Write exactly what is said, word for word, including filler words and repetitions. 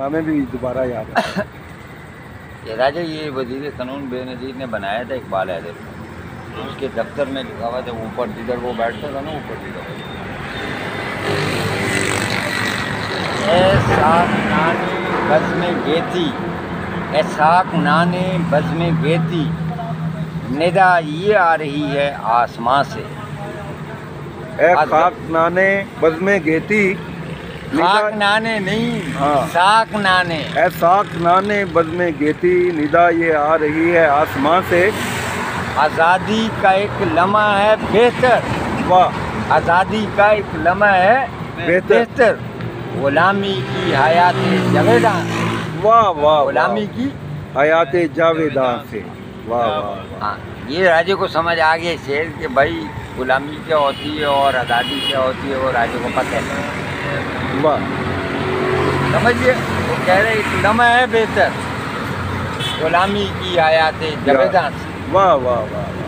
हमें भी दोबारा याद है। ये राजा ये वजीर कानून बेनज़ीर ने बनाया था इकबाल हैदर को। उसके दफ्तर में लिखा हुआ था, ऊपर जिधर वो बैठता था ना, ऊपर जिधर साक नाने बज़्म गेती, ए साक नाने बज़्म गेती, निदा ये आ रही है आसमां से। ए खाक नाने बज़्म गेती, खाक नाने नहीं, हाँ, साक नाने। ए साक नाने बज़्म गेती, निदा ये आ रही है आसमां से। आज़ादी का एक लम्हा है बेहतर, वाह, आज़ादी का एक लम्हा है बेहतर, गुलामी की हयात जावेदां, वाह वाह, गुलामी की हयात जावेदां से। वाह वाह वाह। हाँ, ये राजे को समझ आ गया शेर कि भाई गुलामी क्या होती है और आज़ादी क्या होती है, वो राजे को पता है। वाह, समझिए, वो कह रहे एक लम्हा है बेहतर, गुलामी की हयात जावेदां से। वाह वाह वाह।